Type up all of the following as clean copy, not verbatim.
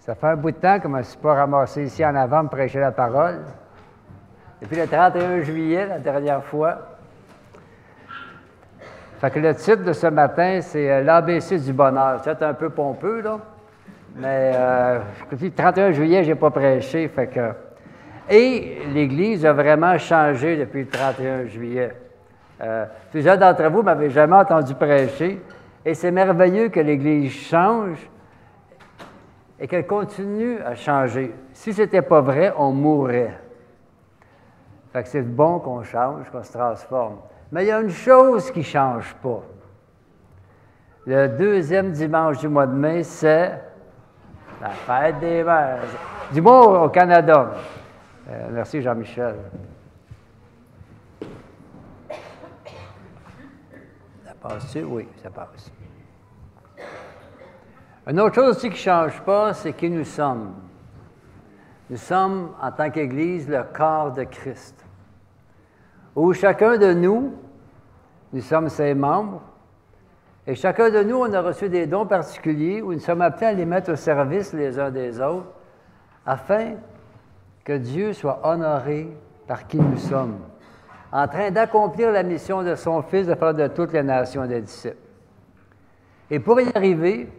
Ça fait un bout de temps que je ne me suis pas ramassé ici en avant pour prêcher la parole. Depuis le 31 juillet, la dernière fois. Fait que le titre de ce matin, c'est l'ABC du bonheur. C'est un peu pompeux, là. Mais depuis le 31 juillet, je n'ai pas prêché. Fait que... Et l'Église a vraiment changé depuis le 31 juillet. Plusieurs d'entre vous ne m'avaient jamais entendu prêcher. Et c'est merveilleux que l'Église change et qu'elle continue à changer. Si ce n'était pas vrai, on mourrait. Fait que c'est bon qu'on change, qu'on se transforme. Mais il y a une chose qui ne change pas. Le deuxième dimanche du mois de mai, c'est la fête des mères. Dis-moi au Canada. Merci Jean-Michel. Ça passe-tu? Oui, ça passe. Une autre chose aussi qui ne change pas, c'est qui nous sommes. Nous sommes, en tant qu'Église, le corps de Christ. Où chacun de nous, nous sommes ses membres, et chacun de nous, on a reçu des dons particuliers où nous sommes appelés à les mettre au service les uns des autres, afin que Dieu soit honoré par qui nous sommes, en train d'accomplir la mission de son Fils de faire de toutes les nations des disciples. Et pour y arriver,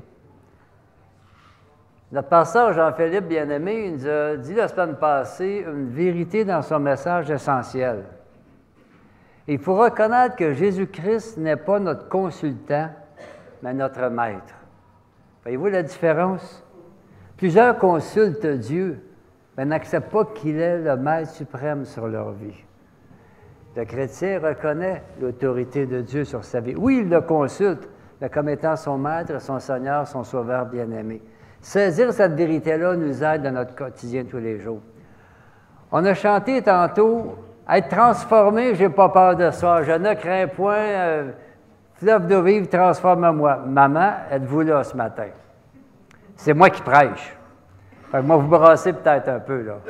notre pasteur Jean-Philippe Bien-Aimé, il nous a dit la semaine passée une vérité dans son message essentiel. Il faut reconnaître que Jésus-Christ n'est pas notre consultant, mais notre maître. Voyez-vous la différence? Plusieurs consultent Dieu, mais n'acceptent pas qu'il est le maître suprême sur leur vie. Le chrétien reconnaît l'autorité de Dieu sur sa vie. Oui, il le consulte, mais comme étant son maître, son Seigneur, son Sauveur bien-aimé. Saisir cette vérité-là nous aide dans notre quotidien tous les jours. On a chanté tantôt « Être transformé, je n'ai pas peur de ça. Je ne crains point, fleuve d'eau vive, transforme-moi. » Maman, êtes-vous là ce matin? C'est moi qui prêche. Fait que moi, vous brassez peut-être un peu, là.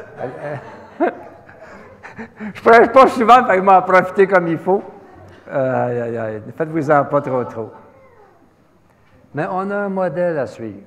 Je prêche pas souvent, fait que m'en profiter comme il faut. Faites-vous-en pas trop. Mais on a un modèle à suivre.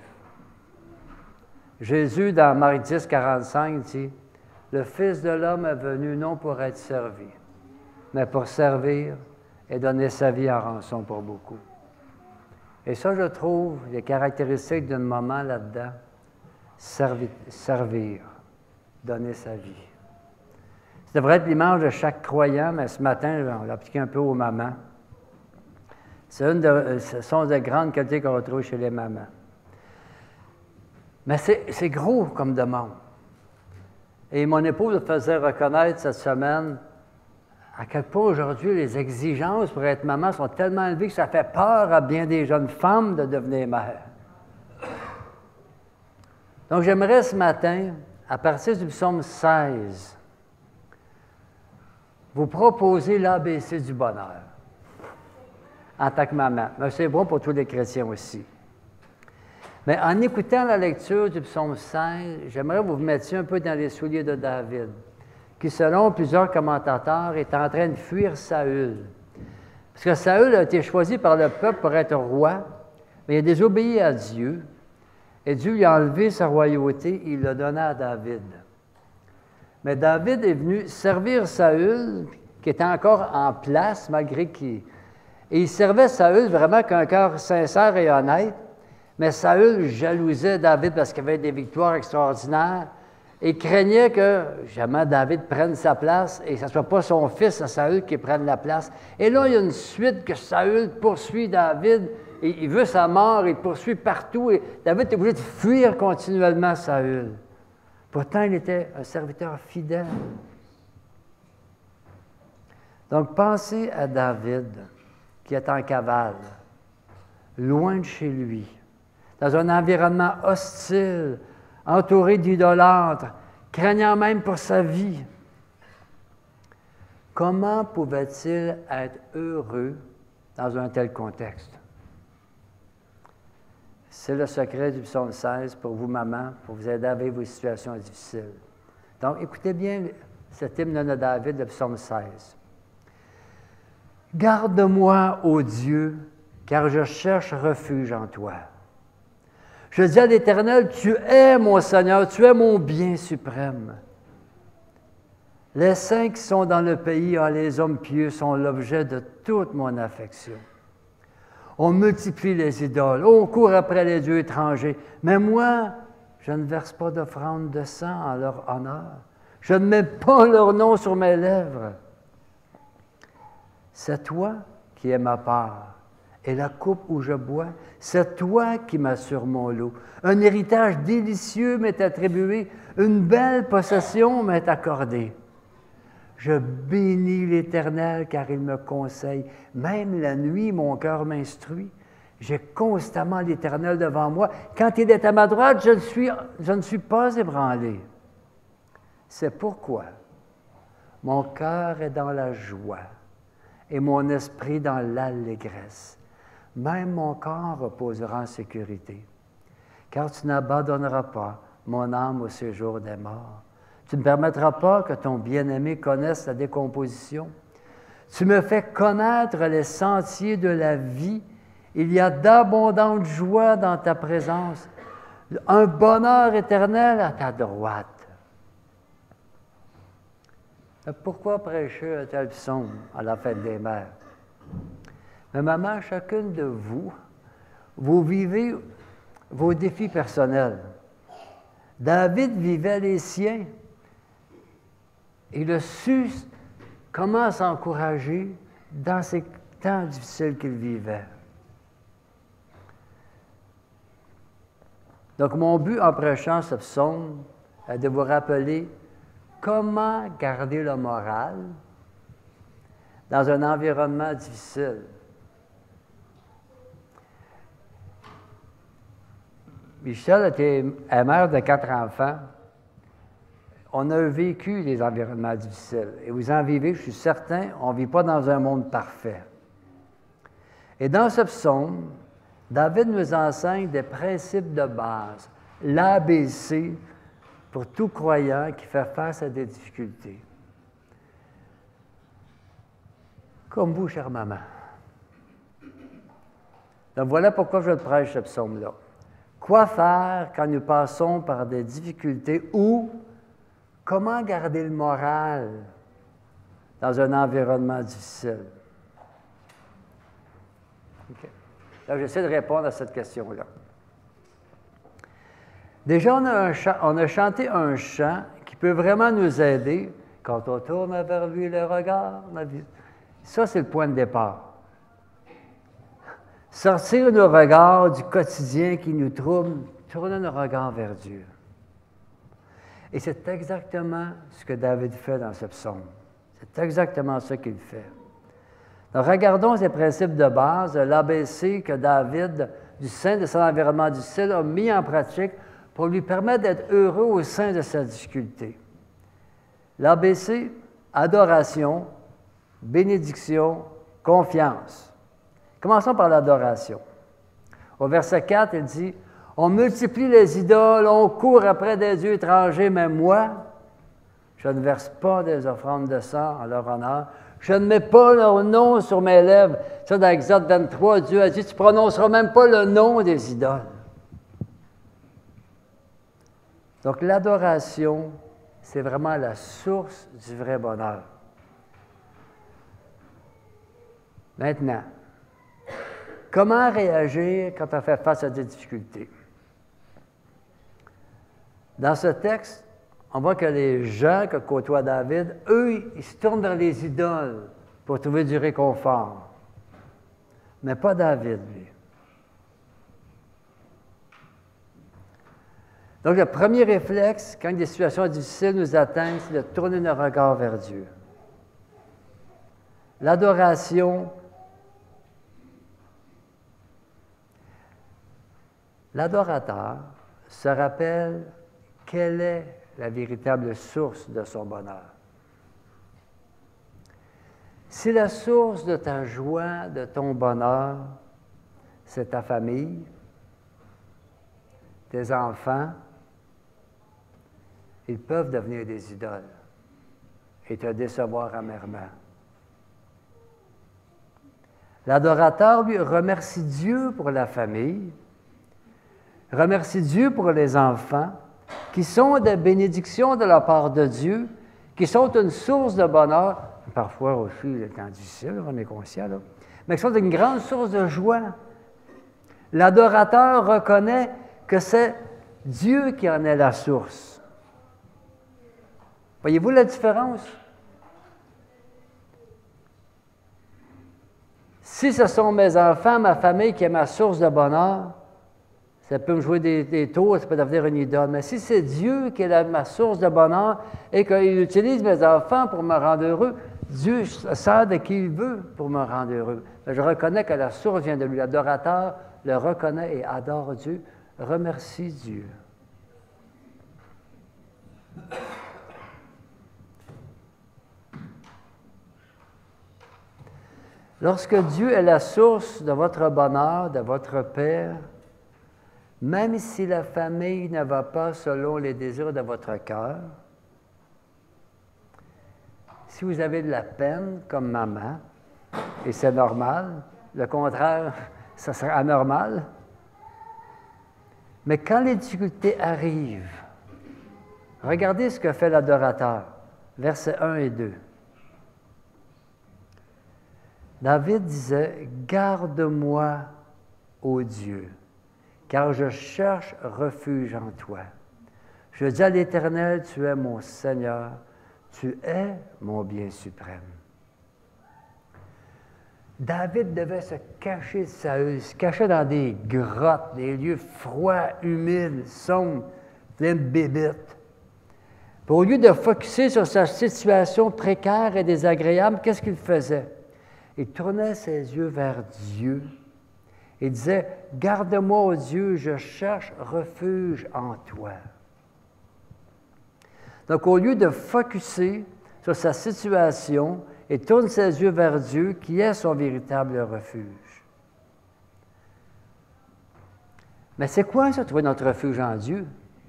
Jésus, dans Marc 10, 45, dit « Le Fils de l'homme est venu non pour être servi, mais pour servir et donner sa vie en rançon pour beaucoup. » Et ça, je trouve, les caractéristiques d'un moment là-dedans, servir, donner sa vie. Ça devrait être l'image de chaque croyant, mais ce matin, on l'a appliqué un peu aux mamans. Ce sont de grandes qualités qu'on retrouve chez les mamans. Mais c'est gros comme demande. Et mon épouse me faisait reconnaître cette semaine à quel point aujourd'hui les exigences pour être maman sont tellement élevées que ça fait peur à bien des jeunes femmes de devenir mères. Donc j'aimerais ce matin, à partir du psaume 16, vous proposer l'ABC du bonheur en tant que maman. Mais c'est bon pour tous les chrétiens aussi. Mais en écoutant la lecture du psaume 16, j'aimerais que vous vous mettiez un peu dans les souliers de David, qui, selon plusieurs commentateurs, est en train de fuir Saül. Parce que Saül a été choisi par le peuple pour être roi, mais il a désobéi à Dieu, et Dieu lui a enlevé sa royauté et il l'a donné à David. Mais David est venu servir Saül, qui était encore en place, malgré qu'il... Et il servait Saül vraiment qu'un cœur sincère et honnête, mais Saül jalousait David parce qu'il avait des victoires extraordinaires et craignait que jamais David prenne sa place et que ce ne soit pas son fils, à Saül, qui prenne la place. Et là, il y a une suite que Saül poursuit David et il veut sa mort, il poursuit partout et David est obligé de fuir continuellement Saül. Pourtant, il était un serviteur fidèle. Donc, pensez à David qui est en cavale, loin de chez lui, dans un environnement hostile, entouré d'idolâtres, craignant même pour sa vie. Comment pouvait-il être heureux dans un tel contexte? C'est le secret du psaume 16 pour vous, maman, pour vous aider avec vos situations difficiles. Donc, écoutez bien cet hymne de David, le psaume 16. « Garde-moi, ô Dieu, car je cherche refuge en toi. Je dis à l'Éternel, tu es mon Seigneur, tu es mon bien suprême. Les saints qui sont dans le pays, les hommes pieux, sont l'objet de toute mon affection. On multiplie les idoles, on court après les dieux étrangers, mais moi, je ne verse pas d'offrande de sang en leur honneur. Je ne mets pas leur nom sur mes lèvres. C'est toi qui es ma part, et la coupe où je bois, c'est toi qui m'assures mon lot. Un héritage délicieux m'est attribué, une belle possession m'est accordée. Je bénis l'Éternel car il me conseille. Même la nuit, mon cœur m'instruit. J'ai constamment l'Éternel devant moi. Quand il est à ma droite, je ne suis pas ébranlé. C'est pourquoi mon cœur est dans la joie et mon esprit dans l'allégresse. Même mon corps reposera en sécurité. Car tu n'abandonneras pas mon âme au séjour des morts. Tu ne permettras pas que ton bien-aimé connaisse la décomposition. Tu me fais connaître les sentiers de la vie. Il y a d'abondantes joies dans ta présence, un bonheur éternel à ta droite. Pourquoi prêcher un tel psaume à la fête des mères? Mais maman, chacune de vous, vous vivez vos défis personnels. David vivait les siens. Il a su comment s'encourager dans ces temps difficiles qu'il vivait. Donc, mon but en prêchant ce psaume est de vous rappeler comment garder le moral dans un environnement difficile. Michel est mère de 4 enfants. On a vécu des environnements difficiles. Et vous en vivez, je suis certain, on ne vit pas dans un monde parfait. Et dans ce psaume, David nous enseigne des principes de base, l'ABC pour tout croyant qui fait face à des difficultés. Comme vous, chère maman. Donc voilà pourquoi je prêche ce psaume-là. Quoi faire quand nous passons par des difficultés ou comment garder le moral dans un environnement difficile? Okay. Donc, j'essaie de répondre à cette question-là. Déjà, on a chanté un chant qui peut vraiment nous aider quand on tourne vers lui le regard. Ça, c'est le point de départ. Sortir nos regards du quotidien qui nous trouble, tourner nos regards vers Dieu. Et c'est exactement ce que David fait dans ce psaume. C'est exactement ce qu'il fait. Donc, regardons ces principes de base, l'ABC que David, du sein de son environnement difficile, a mis en pratique pour lui permettre d'être heureux au sein de sa difficulté. L'ABC, adoration, bénédiction, confiance. Commençons par l'adoration. Au verset 4, il dit « On multiplie les idoles, on court après des dieux étrangers, mais moi, je ne verse pas des offrandes de sang en leur honneur. Je ne mets pas leur nom sur mes lèvres. » Ça, dans Exode 23, Dieu a dit « Tu ne prononceras même pas le nom des idoles. » Donc, l'adoration, c'est vraiment la source du vrai bonheur. Maintenant, comment réagir quand on fait face à des difficultés? Dans ce texte, on voit que les gens que côtoie David, eux, ils se tournent vers les idoles pour trouver du réconfort. Mais pas David, lui. Donc, le premier réflexe, quand des situations difficiles nous atteignent, c'est de tourner nos regards vers Dieu. L'adoration. L'adorateur se rappelle quelle est la véritable source de son bonheur. Si la source de ta joie, de ton bonheur, c'est ta famille, tes enfants, ils peuvent devenir des idoles et te décevoir amèrement. L'adorateur, lui, remercie Dieu pour la famille, Remercie Dieu pour les enfants qui sont des bénédictions de la part de Dieu, qui sont une source de bonheur, parfois aussi le temps difficile, on est conscient, là, mais qui sont une grande source de joie. L'adorateur reconnaît que c'est Dieu qui en est la source. Voyez-vous la différence? Si ce sont mes enfants, ma famille qui est ma source de bonheur, ça peut me jouer des tours, ça peut devenir une idole. Mais si c'est Dieu qui est ma source de bonheur et qu'il utilise mes enfants pour me rendre heureux, Dieu sert de qui il veut pour me rendre heureux. Je reconnais que la source vient de lui. L'adorateur le reconnaît et adore Dieu. Remercie Dieu. Lorsque Dieu est la source de votre bonheur, de votre paix, même si la famille ne va pas selon les désirs de votre cœur, si vous avez de la peine comme maman, et c'est normal, le contraire, ça serait anormal, mais quand les difficultés arrivent, regardez ce que fait l'adorateur, versets 1 et 2. David disait, « Garde-moi, ô Dieu, car je cherche refuge en toi. Je dis à l'Éternel, tu es mon Seigneur, tu es mon bien suprême. » David devait se cacher de Saül, se cacher dans des grottes, des lieux froids, humides, sombres, pleins de bébites. Puis au lieu de focusser sur sa situation précaire et désagréable, qu'est-ce qu'il faisait? Il tournait ses yeux vers Dieu et disait, « Garde-moi, ô Dieu, je cherche refuge en toi. » Donc, au lieu de focusser sur sa situation, il tourne ses yeux vers Dieu, qui est son véritable refuge. Mais c'est quoi ça, trouver notre refuge en Dieu?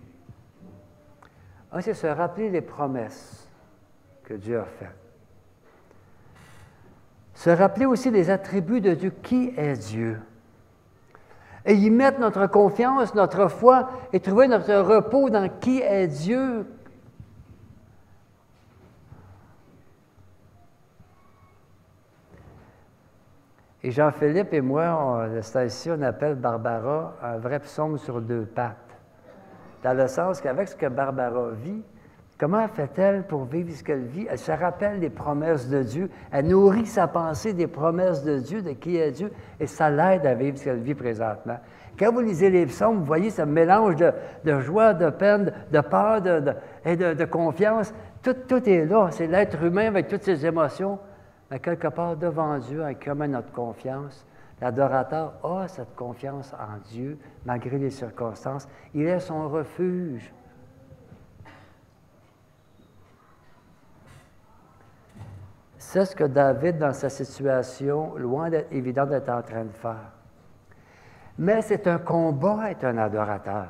C'est se rappeler les promesses que Dieu a faites. Se rappeler aussi les attributs de Dieu. Qui est Dieu? Et y mettre notre confiance, notre foi, et trouver notre repos dans qui est Dieu. Et Jean-Philippe et moi, c'est ici, on appelle Barbara un vrai psaume sur deux pattes. Dans le sens qu'avec ce que Barbara vit, comment fait-elle pour vivre ce qu'elle vit? Elle se rappelle des promesses de Dieu. Elle nourrit sa pensée des promesses de Dieu, de qui est Dieu, et ça l'aide à vivre ce qu'elle vit présentement. Quand vous lisez les psaumes, vous voyez ce mélange de joie, de peine, de peur et de confiance. Tout est là. C'est l'être humain avec toutes ses émotions. Mais quelque part devant Dieu, avec comment notre confiance, l'adorateur a cette confiance en Dieu, malgré les circonstances. Il est son refuge. C'est ce que David, dans sa situation, loin d'être évident d'être en train de faire. Mais c'est un combat être un adorateur.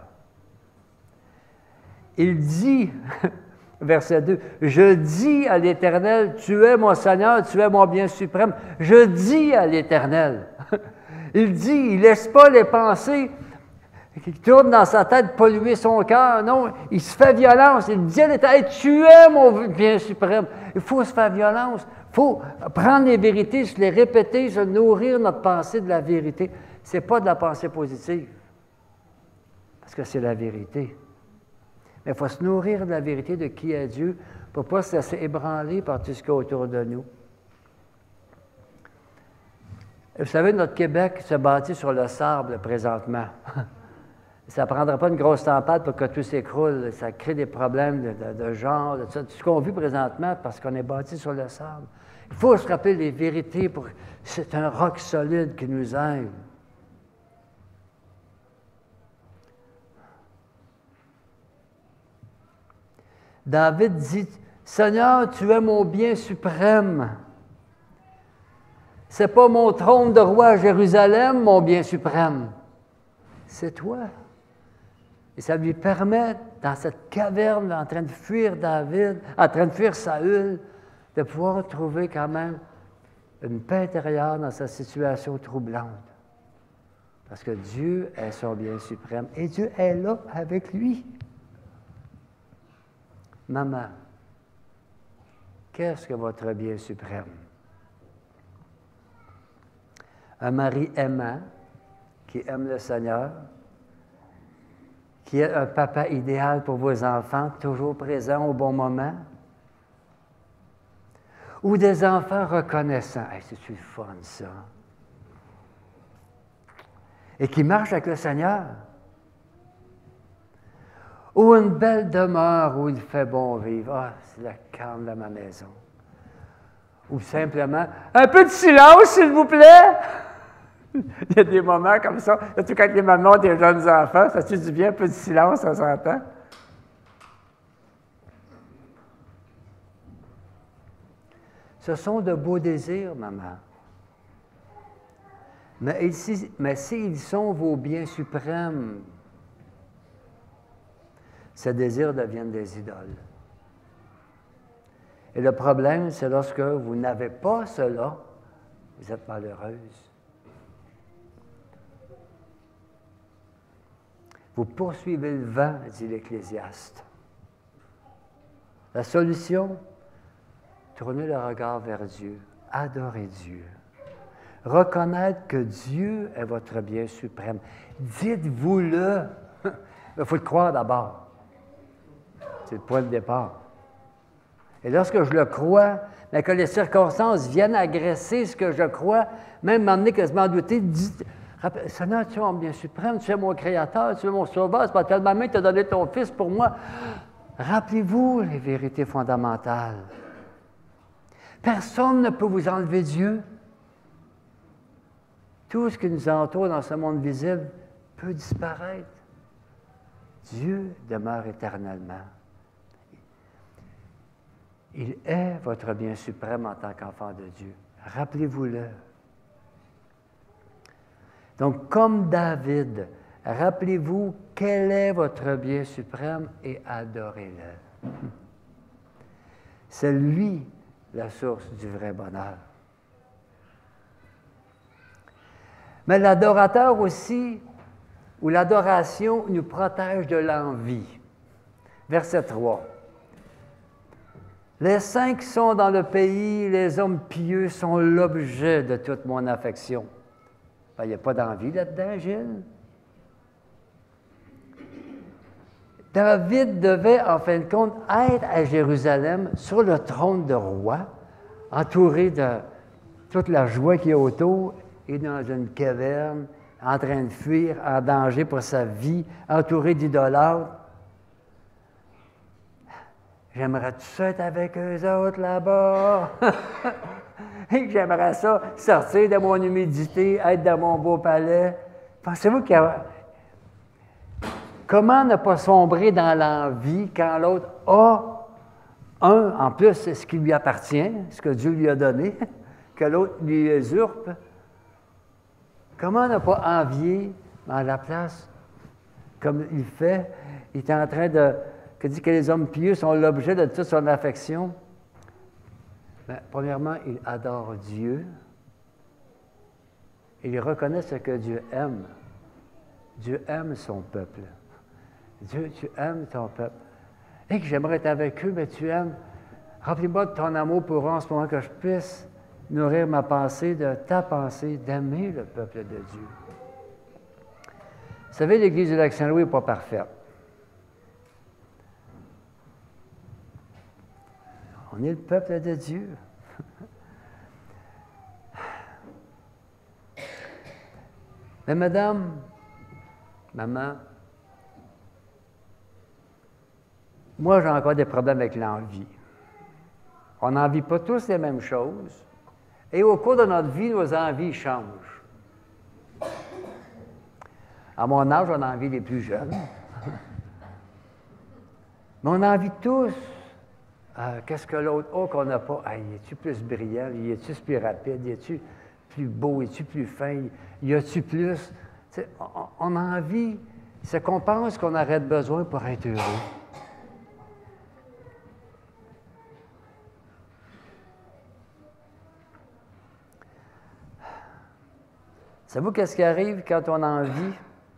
Il dit, verset 2, « Je dis à l'Éternel, tu es mon Seigneur, tu es mon bien suprême. Je dis à l'Éternel. » Il dit, il ne laisse pas les pensées qui tournent dans sa tête polluer son cœur. Non, il se fait violence. Il dit à l'Éternel, tu es mon bien suprême. Il faut se faire violence. Il faut prendre les vérités, se les répéter, se nourrir notre pensée de la vérité. Ce n'est pas de la pensée positive, parce que c'est la vérité. Mais il faut se nourrir de la vérité de qui est Dieu pour ne pas se laisser ébranler par tout ce qu'il y a autour de nous. Vous savez, notre Québec se bâtit sur le sable présentement. Ça ne prendra pas une grosse tempête pour que tout s'écroule. Ça crée des problèmes de genre, de ça. Tout ce qu'on vit présentement parce qu'on est bâti sur le sable. Il faut se rappeler les vérités. C'est un roc solide qui nous aide. David dit, « Seigneur, tu es mon bien suprême. Ce n'est pas mon trône de roi à Jérusalem, mon bien suprême. C'est toi. » Et ça lui permet, dans cette caverne, en train de fuir David, en train de fuir Saül, de pouvoir trouver quand même une paix intérieure dans sa situation troublante. Parce que Dieu est son bien suprême et Dieu est là avec lui. Maman, qu'est-ce que votre bien suprême? Un mari aimant, qui aime le Seigneur, qui est un papa idéal pour vos enfants, toujours présent au bon moment, ou des enfants reconnaissants. Hey, c'est-tu le fun, ça? Et qui marchent avec le Seigneur. Ou une belle demeure où il fait bon vivre. Ah, c'est le calme de ma maison. Ou simplement, un peu de silence, s'il vous plaît. Il y a des moments comme ça. Surtout quand les mamans ont des jeunes enfants, ça fait du bien, un peu de silence, ça s'entend. Ce sont de beaux désirs, maman. Mais s'ils sont vos biens suprêmes, ces désirs deviennent des idoles. Et le problème, c'est lorsque vous n'avez pas cela, vous êtes malheureuse. Vous poursuivez le vent, dit l'Ecclésiaste. La solution, tournez le regard vers Dieu, adorez Dieu. Reconnaître que Dieu est votre bien suprême. Dites-vous-le. Il faut le croire d'abord. C'est le point de départ. Et lorsque je le crois, mais que les circonstances viennent agresser ce que je crois, même m'emmener quasiment à douter, dites, Seigneur, tu es mon bien suprême, tu es mon Créateur, tu es mon Sauveur, c'est pas tellement même que tu as donné ton Fils pour moi. Rappelez-vous les vérités fondamentales. Personne ne peut vous enlever Dieu. Tout ce qui nous entoure dans ce monde visible peut disparaître. Dieu demeure éternellement. Il est votre bien suprême en tant qu'enfant de Dieu. Rappelez-vous-le. Donc, comme David, rappelez-vous quel est votre bien suprême et adorez-le. C'est lui la source du vrai bonheur. Mais l'adorateur aussi, ou l'adoration, nous protège de l'envie. Verset 3. Les saints qui sont dans le pays, les hommes pieux sont l'objet de toute mon affection. Ben, il n'y a pas d'envie là-dedans, Gilles. David devait, en fin de compte, être à Jérusalem, sur le trône de roi, entouré de toute la joie qui est autour, et dans une caverne, en train de fuir, en danger pour sa vie, entouré d'idolâtres. J'aimerais tout ça être avec eux autres là-bas. Et j'aimerais ça sortir de mon humidité, être dans mon beau palais. Pensez-vous qu'il y a... Comment ne pas sombrer dans l'envie quand l'autre a en plus, c'est ce qui lui appartient, ce que Dieu lui a donné, que l'autre lui usurpe? Comment ne pas envier à la place, comme il fait, il est en train de... que dit que les hommes pieux sont l'objet de toute son affection? Bien, premièrement, il adore Dieu. Il reconnaît ce que Dieu aime. Dieu aime son peuple. Dieu, tu aimes ton peuple. Et que j'aimerais être avec eux, mais tu aimes. Remplis-moi de ton amour pour eux en ce moment que je puisse nourrir ma pensée, de ta pensée, d'aimer le peuple de Dieu. Vous savez, l'Église du Lac-Saint-Louis n'est pas parfaite. On est le peuple de Dieu. Mais madame, maman, moi j'ai encore des problèmes avec l'envie. On n'envie pas tous les mêmes choses. Et au cours de notre vie, nos envies changent. À mon âge, on a envie les plus jeunes. Mais on a envie tous. Qu'est-ce que l'autre a qu'on n'a pas? Y est-tu plus brillant? Y est-tu plus rapide? Y est-tu plus beau? Y est-tu plus fin? Y a-tu plus? On a envie. C'est qu'on pense qu'on aurait besoin pour être heureux. Vous Savez-vous qu'est-ce qui arrive quand on en vit?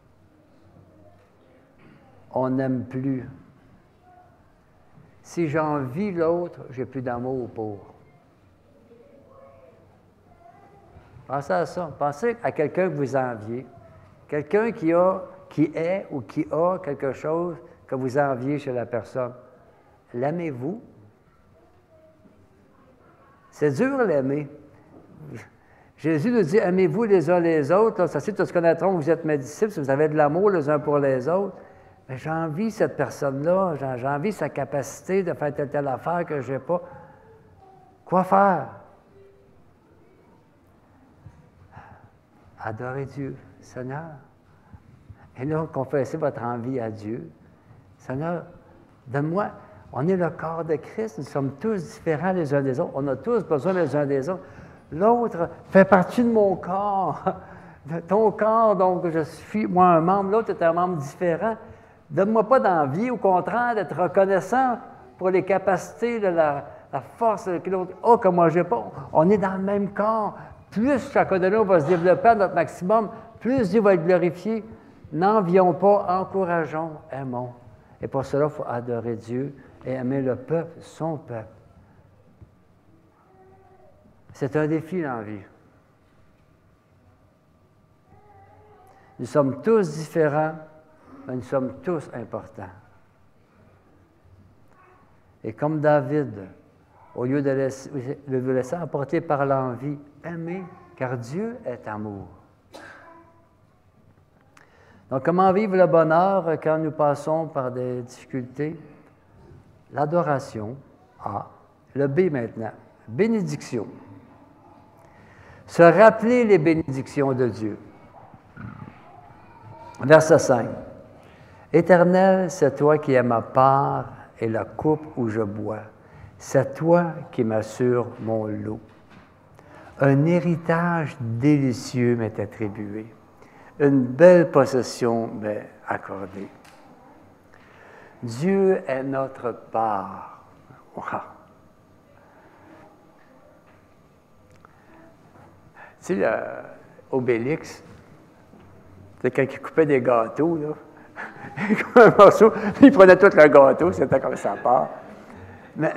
On n'aime plus. Si j'envie l'autre, j'ai plus d'amour pour. Pensez à ça. Pensez à quelqu'un que vous enviez. Quelqu'un qui est ou qui a quelque chose que vous enviez chez la personne. L'aimez-vous? C'est dur l'aimer. Jésus nous dit, aimez-vous les uns les autres. Là, ça c'est tous connaîtront que vous êtes mes disciples si vous avez de l'amour les uns pour les autres. Mais j'envie cette personne-là, j'envie sa capacité de faire telle affaire que je n'ai pas. Quoi faire? Adorez Dieu, Seigneur. Et là, confessez votre envie à Dieu. Seigneur, donne-moi, on est le corps de Christ, nous sommes tous différents les uns des autres, on a tous besoin les uns des autres. L'autre fait partie de mon corps, de ton corps, donc je suis, moi, un membre, l'autre est un membre différent. Donne-moi pas d'envie, au contraire, d'être reconnaissant pour les capacités, la force que l'autre a, que moi je n'ai pas. On est dans le même corps. Plus chacun de nous va se développer à notre maximum, plus Dieu va être glorifié. N'envions pas, encourageons, aimons. Et pour cela, il faut adorer Dieu et aimer le peuple, son peuple. C'est un défi, l'envie. Nous sommes tous différents, mais nous sommes tous importants. Et comme David, au lieu de vous laisser emporter par l'envie, aimez, car Dieu est amour. Donc, comment vivre le bonheur quand nous passons par des difficultés? L'adoration. A. Le B maintenant. Bénédiction. Se rappeler les bénédictions de Dieu. Verset 5. Éternel, c'est toi qui es ma part et la coupe où je bois. C'est toi qui m'assures mon lot. Un héritage délicieux m'est attribué. Une belle possession m'est accordée. Dieu est notre part. Wow. Tu sais, Obélix, c'est quand il coupait des gâteaux, là. Il coupait un morceau, il prenait tout le gâteau, c'était comme sa part. Mais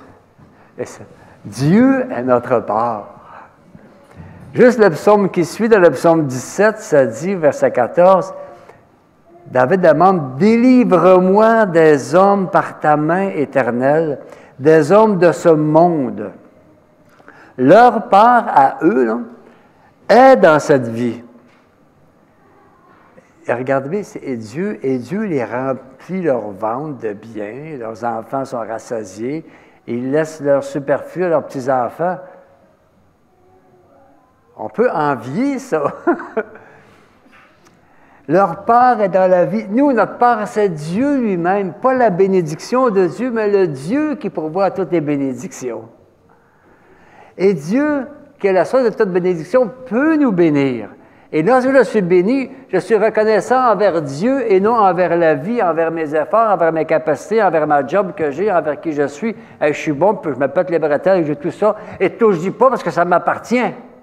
Dieu est notre part. Juste le psaume qui suit, dans le psaume 17, ça dit, verset 14, David demande, « Délivre-moi des hommes par ta main éternelle, des hommes de ce monde. » Leur part à eux, là, est dans cette vie. Et regardez bien, et Dieu les remplit leur ventre de biens, leurs enfants sont rassasiés, ils laissent leur superflu à leurs petits-enfants. On peut envier ça. Leur part est dans la vie. Nous, notre part, c'est Dieu lui-même, pas la bénédiction de Dieu, mais le Dieu qui pourvoit toutes les bénédictions. Et Dieu, qui est la source de toute bénédiction, peut nous bénir. Et lorsque je suis béni, je suis reconnaissant envers Dieu et non envers la vie, envers mes efforts, envers mes capacités, envers ma job que j'ai, envers qui je suis. Hey, je suis bon, puis je me pète les bretelles, j'ai tout ça. Et tout, je dis pas parce que ça m'appartient.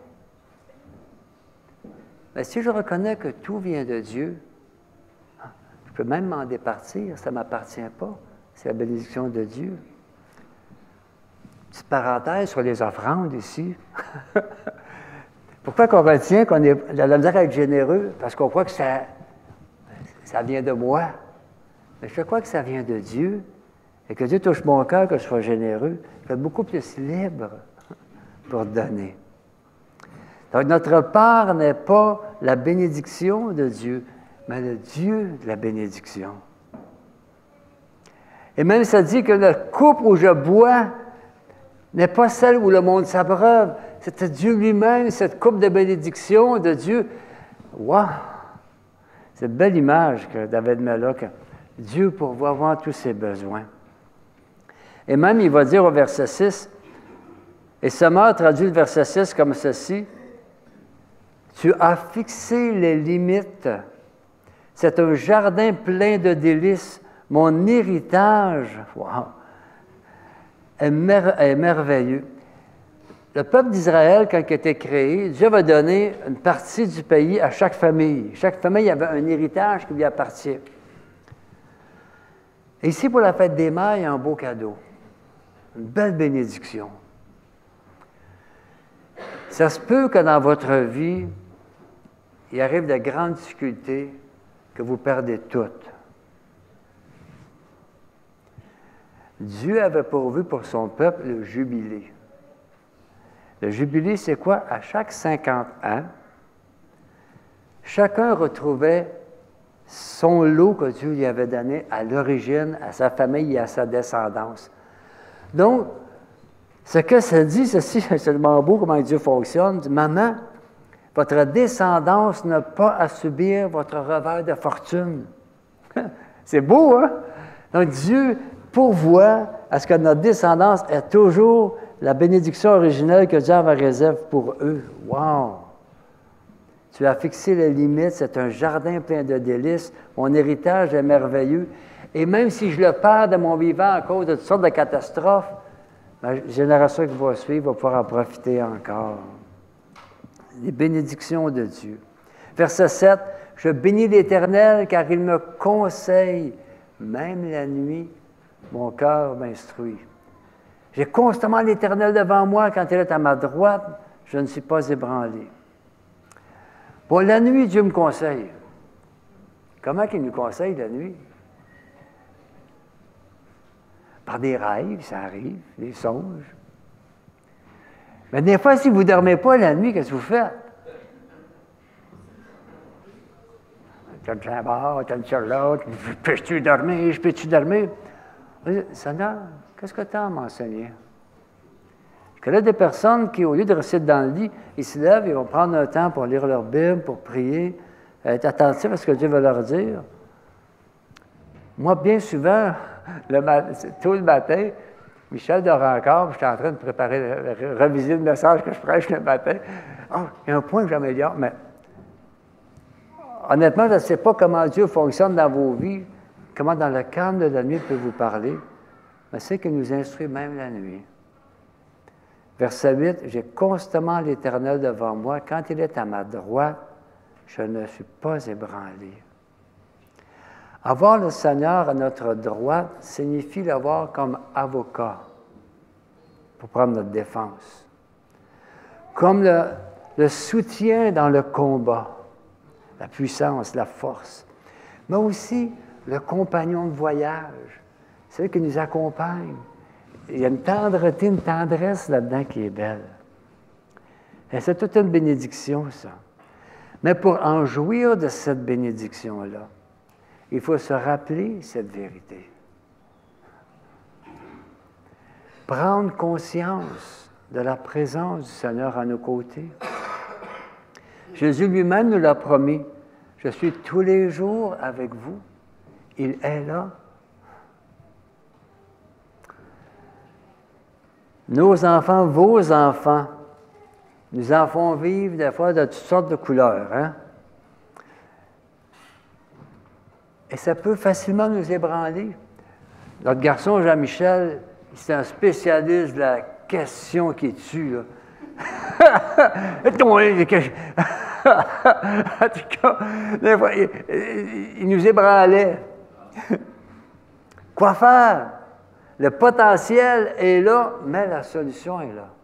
Mais si je reconnais que tout vient de Dieu, je peux même m'en départir, ça ne m'appartient pas. C'est la bénédiction de Dieu. Petite parenthèse sur les offrandes ici. Pourquoi qu'on retient qu'on est la misère à être généreux? Parce qu'on croit que ça vient de moi. Mais je crois que ça vient de Dieu. Et que Dieu touche mon cœur, que je sois généreux. Je suis beaucoup plus libre pour donner. Donc, notre part n'est pas la bénédiction de Dieu, mais le Dieu de la bénédiction. Et même ça dit que la coupe où je bois n'est pas celle où le monde s'abreuve. C'est Dieu lui-même, cette coupe de bénédiction de Dieu. Wow! C'est une belle image que David met là, que Dieu pourvoit voir tous ses besoins. Et même, il va dire au verset 6, et Sommeur traduit le verset 6 comme ceci, « Tu as fixé les limites. C'est un jardin plein de délices. Mon héritage, wow, est merveilleux. » le peuple d'Israël, quand il a été créé, Dieu va donner une partie du pays à chaque famille. Chaque famille avait un héritage qui lui appartient. Et ici, pour la fête des mères, il y a un beau cadeau, une belle bénédiction. Ça se peut que dans votre vie, il arrive de grandes difficultés, que vous perdez toutes. Dieu avait pourvu pour son peuple le jubilé. Le jubilé, c'est quoi? À chaque 50 ans, chacun retrouvait son lot que Dieu lui avait donné à l'origine, à sa famille et à sa descendance. Donc, ce que ça dit, ceci, c'est tellement beau comment Dieu fonctionne. Dit, maman, votre descendance n'a pas à subir votre revers de fortune. C'est beau, hein? Donc, Dieu pourvoit à ce que notre descendance ait toujours la bénédiction originelle que Dieu avait réserve pour eux. Wow! Tu as fixé les limites, c'est un jardin plein de délices. Mon héritage est merveilleux. Et même si je le perds de mon vivant à cause de toutes sortes de catastrophes, la génération qui va suivre va pouvoir en profiter encore. Les bénédictions de Dieu. Verset 7, « Je bénis l'Éternel car il me conseille, même la nuit, mon cœur m'instruit. » J'ai constamment l'Éternel devant moi, quand il est à ma droite, je ne suis pas ébranlé. Bon, la nuit, Dieu me conseille. Comment il nous conseille la nuit? Par des rêves, ça arrive, des songes. Mais des fois, si vous ne dormez pas la nuit, qu'est-ce que vous faites? Tu as un bar, tu as une Charlotte, peux-tu dormir, je peux-tu dormir? Seigneur, qu'est-ce que tu as à m'enseigner? Je connais des personnes qui, au lieu de rester dans le lit, ils se lèvent, ils vont prendre un temps pour lire leur Bible, pour prier, être attentifs à ce que Dieu veut leur dire. Moi, bien souvent, tôt le matin, Michel dort encore, puis je suis en train de préparer, réviser le message que je prêche le matin. Oh, il y a un point que j'améliore, mais honnêtement, je ne sais pas comment Dieu fonctionne dans vos vies, comment dans le calme de la nuit il peut vous parler, mais c'est qu'il nous instruit même la nuit. Verset 8, « J'ai constamment l'Éternel devant moi. Quand il est à ma droite, je ne suis pas ébranlé. » Avoir le Seigneur à notre droite signifie l'avoir comme avocat pour prendre notre défense, comme le soutien dans le combat, la puissance, la force, mais aussi le compagnon de voyage, celui qui nous accompagne. Il y a une tendreté, une tendresse là-dedans qui est belle. Et c'est toute une bénédiction, ça. Mais pour en jouir de cette bénédiction-là, il faut se rappeler cette vérité. Prendre conscience de la présence du Seigneur à nos côtés. Jésus lui-même nous l'a promis. « Je suis tous les jours avec vous. » Il est là. Nos enfants, vos enfants, nous en font vivre des fois de toutes sortes de couleurs. Hein? Et ça peut facilement nous ébranler. Notre garçon Jean-Michel, c'est un spécialiste de la question qui tue. Là. En tout cas, des fois, il nous ébranlait. Quoi faire? Le potentiel est là, mais la solution est là.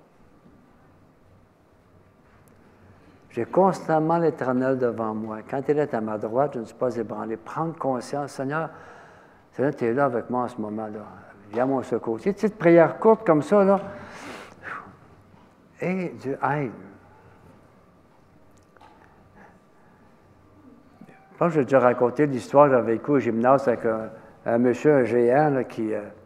J'ai constamment l'Éternel devant moi. Quand il est à ma droite, je ne suis pas ébranlé. Prendre conscience, Seigneur, tu es là avec moi en ce moment-là. Viens à mon secours. Tu sais, une petite prière courte comme ça, là. Et Dieu aide. Je pense que j'ai déjà raconté l'histoire, j'avais vécu au gymnase avec un monsieur, un géant, là, qui...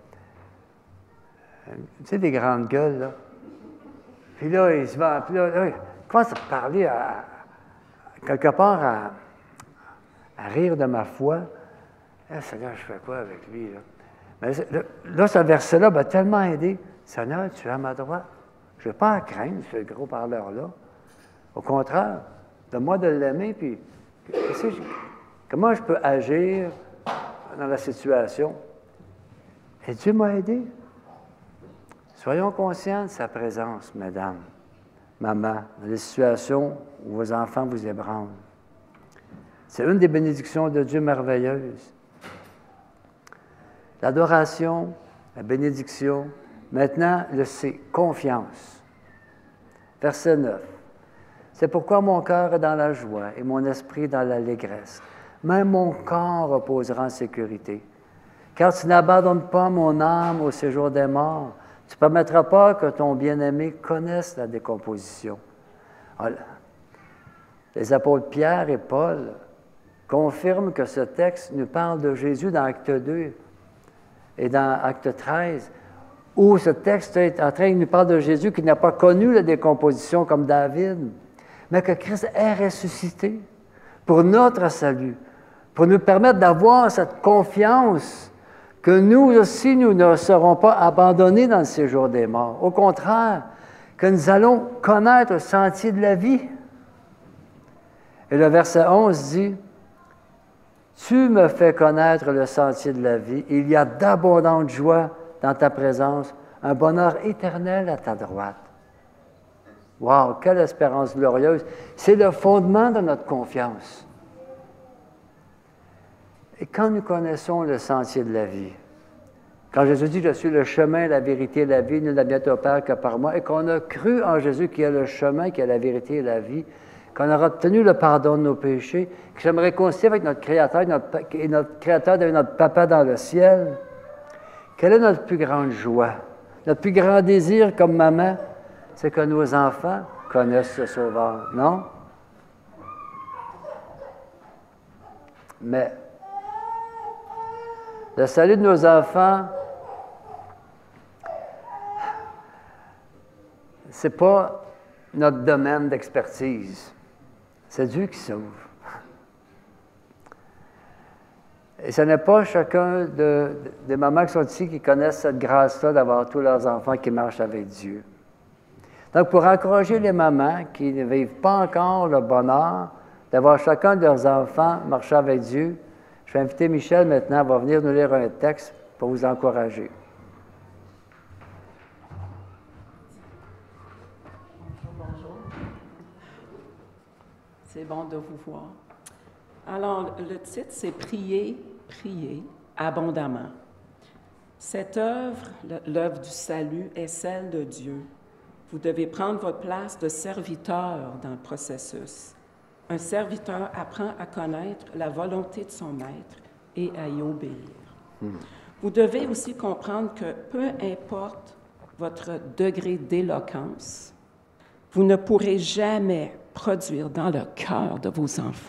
tu sais, des grandes gueules, là. Puis là, il se va... Puis là, il commence à parler, quelque part, à rire de ma foi. Ah, Seigneur, je fais quoi avec lui, là? Mais là, ce verset-là m'a tellement aidé. Seigneur, tu es à ma droite. Je n'ai pas à craindre ce gros parleur-là. Au contraire, donne-moi de l'aimer, puis comment je peux agir dans la situation? Et Dieu m'a aidé. Soyons conscients de sa présence, mesdames. maman, dans les situations où vos enfants vous ébranlent. C'est une des bénédictions de Dieu merveilleuses. L'adoration, la bénédiction, maintenant, c'est confiance. Verset 9. C'est pourquoi mon cœur est dans la joie et mon esprit dans l'allégresse. Même mon corps reposera en sécurité. Car tu n'abandonnes pas mon âme au séjour des morts. Tu ne permettras pas que ton bien-aimé connaisse la décomposition. Alors, les apôtres Pierre et Paul confirment que ce texte nous parle de Jésus dans Acte 2 et dans Acte 13, où ce texte est en train de nous parler de Jésus qui n'a pas connu la décomposition comme David, mais que Christ est ressuscité pour notre salut, pour nous permettre d'avoir cette confiance que nous aussi, nous ne serons pas abandonnés dans le séjour des morts. Au contraire, que nous allons connaître le sentier de la vie. Et le verset 11 dit, « Tu me fais connaître le sentier de la vie. Il y a d'abondantes joies dans ta présence, un bonheur éternel à ta droite. » Wow, quelle espérance glorieuse! C'est le fondement de notre confiance. Et quand nous connaissons le sentier de la vie, quand Jésus dit « Je suis le chemin, la vérité et la vie, nul n'a bien au Père que par moi », et qu'on a cru en Jésus qui est le chemin, qui est la vérité et la vie, qu'on aura obtenu le pardon de nos péchés, que je me réconcilie avec notre Créateur, et notre Créateur devient notre Papa dans le ciel, quelle est notre plus grande joie? Notre plus grand désir comme maman, c'est que nos enfants connaissent ce Sauveur, non? Mais le salut de nos enfants, ce n'est pas notre domaine d'expertise. C'est Dieu qui sauve. Et ce n'est pas chacun des mamans qui sont ici qui connaissent cette grâce-là d'avoir tous leurs enfants qui marchent avec Dieu. Donc, pour encourager les mamans qui ne vivent pas encore le bonheur d'avoir chacun de leurs enfants marcher avec Dieu, je vais inviter Michel maintenant, elle va venir nous lire un texte pour vous encourager. Bonjour. C'est bon de vous voir. Alors, le titre, c'est « Prier, prier abondamment ». Cette œuvre, l'œuvre du salut, est celle de Dieu. Vous devez prendre votre place de serviteur dans le processus. Un serviteur apprend à connaître la volonté de son maître et à y obéir. Vous devez aussi comprendre que peu importe votre degré d'éloquence, vous ne pourrez jamais produire dans le cœur de vos enfants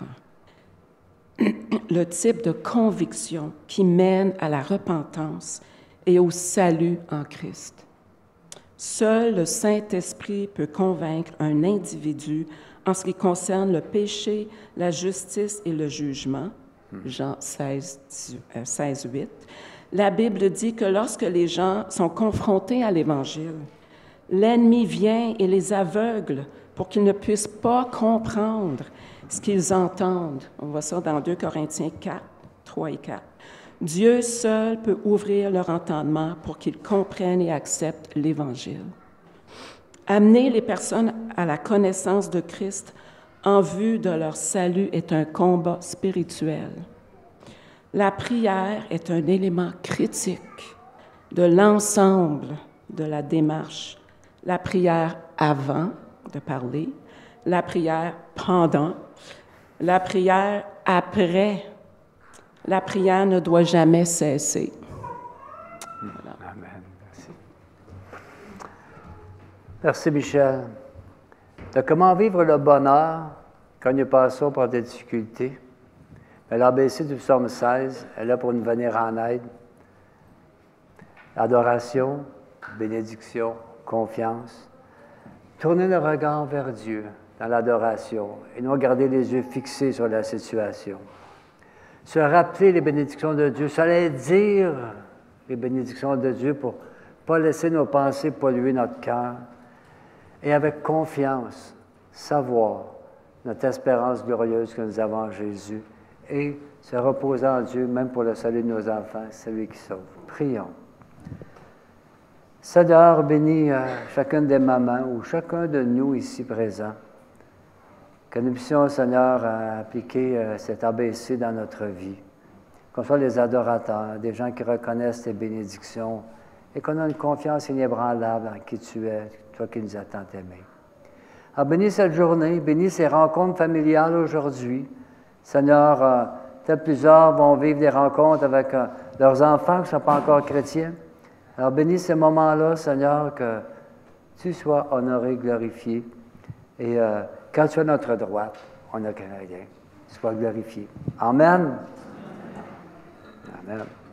le type de conviction qui mène à la repentance et au salut en Christ. Seul le Saint-Esprit peut convaincre un individu en ce qui concerne le péché, la justice et le jugement. Jean 16, 8. La Bible dit que lorsque les gens sont confrontés à l'Évangile, l'ennemi vient et les aveugle pour qu'ils ne puissent pas comprendre ce qu'ils entendent. On voit ça dans 2 Corinthiens 4, 3 et 4. Dieu seul peut ouvrir leur entendement pour qu'ils comprennent et acceptent l'Évangile. Amener les personnes à la connaissance de Christ en vue de leur salut est un combat spirituel. La prière est un élément critique de l'ensemble de la démarche. La prière avant de parler, la prière pendant, la prière après. La prière ne doit jamais cesser. Voilà. Amen. Merci. Merci, Michel. De comment vivre le bonheur quand nous passons par des difficultés. L'ABC du psaume 16 est là pour nous venir en aide. Adoration, bénédiction, confiance. Tourner le regard vers Dieu dans l'adoration et non garder les yeux fixés sur la situation. Se rappeler les bénédictions de Dieu, se les dire les bénédictions de Dieu pour ne pas laisser nos pensées polluer notre cœur. Et avec confiance, savoir notre espérance glorieuse que nous avons en Jésus et se reposer en Dieu, même pour le salut de nos enfants, celui qui sauve. Prions. Seigneur, bénis chacune des mamans ou chacun de nous ici présents. Que nous puissions, Seigneur, appliquer cet ABC dans notre vie. Qu'on soit les adorateurs, des gens qui reconnaissent tes bénédictions et qu'on a une confiance inébranlable en qui tu es, toi qui nous as tant aimés. Alors, bénis cette journée, bénis ces rencontres familiales aujourd'hui. Seigneur, peut-être plusieurs vont vivre des rencontres avec leurs enfants qui ne sont pas encore chrétiens. Alors, bénis ces moments-là, Seigneur, que tu sois honoré, glorifié. Et quand tu es notre droite, on n'a qu'un rien. Sois glorifié. Amen. Amen.